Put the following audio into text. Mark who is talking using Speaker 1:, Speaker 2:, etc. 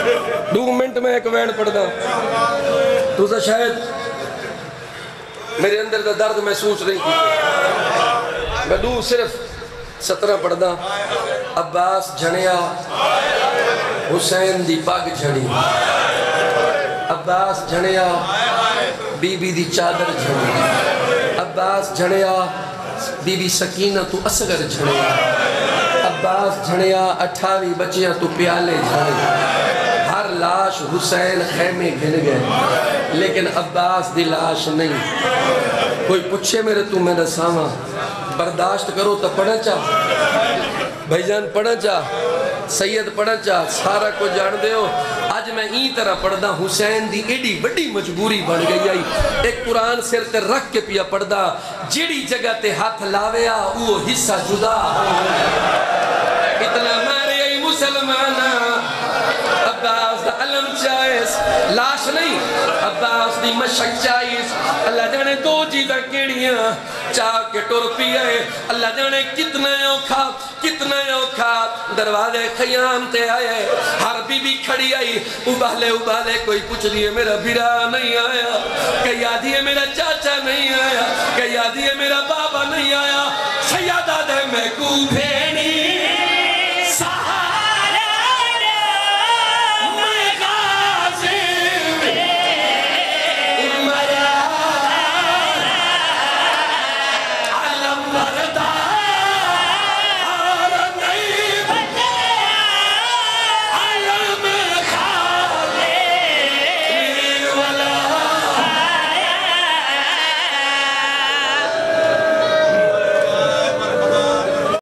Speaker 1: 2 minute में एक van पढ़दा तुसा शायद मेरे अंदर का दर्द महसूस नहीं किया। मैं दू सिर्फ 17 पढ़दा। अब्बास झणिया हुसैन दी पग झड़ी, अब्बास झणिया बीबी दी चादर झड़ी, अब्बास झणिया बीबी सकीना तू असगर झणिया, अब्बास झणिया 28 बच्चियां तू प्याले झड़े। हर लाश हुसैन खैमे घिन गए लेकिन अब्बास दी लाश नहीं। कोई पूछे मेरे तू मैं दसावा बर्दाश्त करो तो पढ़ा चा भाईजान, पढ़ा चा सैयद, पढ़ा चा सारा कुछ जान दे हो। अज मैं ई तरह पढ़दा हुसैन दी एडी बड़ी मजबूरी बन गई आई। एक कुरान सिर ते रख के पिया पढ़दा, जेड़ी जगह ते हाथ लावेया वो हिस्सा जुदा। इतना मारे आई मुसलमान अब्बास दा अलम चाइस, लाश नहीं अब्बास दी मशक चाइस। अल्लाह जाने 2 चीज़ां केड़ियां चाह के टुर पी आए। अल्लाह जाने कितना औखा दरवाजे खयाम ते आए। हर बीबी खड़ी आई, उबाले उबाले कोई पूछ रही है मेरा बिरा नहीं आया, कई आदि है मेरा चाचा नहीं आया, कई आदि है मेरा बाबा नहीं आया। सैयदा दे मैं कू भेणी